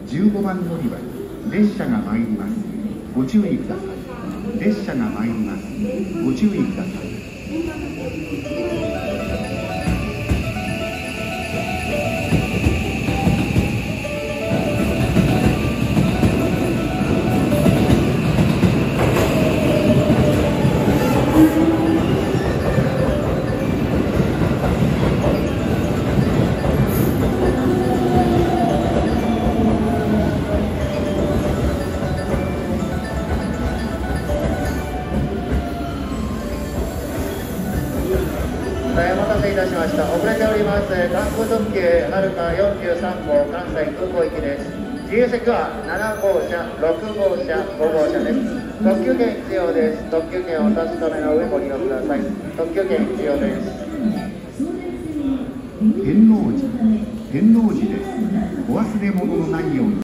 15番乗り場に列車が参ります。ご注意ください。列車が参ります。ご注意ください。 お待たせいたしました。遅れております関空特急はるか43号関西空港行きです。自由席は7号車、6号車、5号車です。特急券必要です。特急券をお確かめの上ご利用ください。特急券必要です。 天王寺です。お忘れ物のないように。